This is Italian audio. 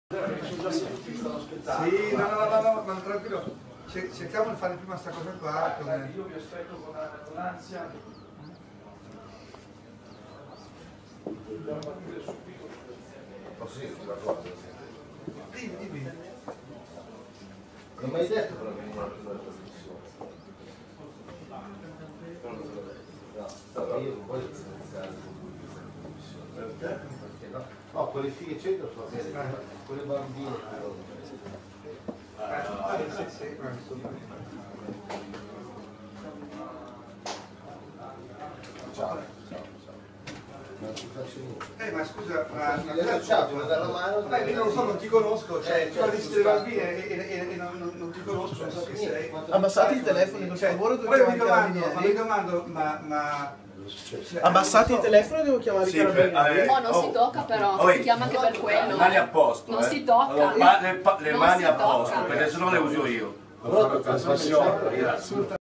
Sì, no, ma tranquillo, cerchiamo di fare prima questa cosa qua. Io vi aspetto con ansia. Dobbiamo partire subito. Posso dirti una cosa? Dimmi. Non mi hai detto però che non ho preso la trasmissione. No, io non voglio iniziare con questa trasmissione. No, quelle fighe eccetera sono bene, quelle bambine Sì. Ciao. Non ti faccio niente. Ma scusa, Ciao, ti vuoi dare la mano? io non lo so, non ti conosco, cioè tu parli delle bambine e non ti conosco, non so chi sei. Abbassate il telefono per favore, devo Poi chiamare mi domando, ma abbassate il telefono e devo chiamare i carabinieri. Oh, non si tocca però, si chiama anche per quello. Le mani a posto. Non si tocca. Le mani a posto, perché sennò le uso io. Trasmissione.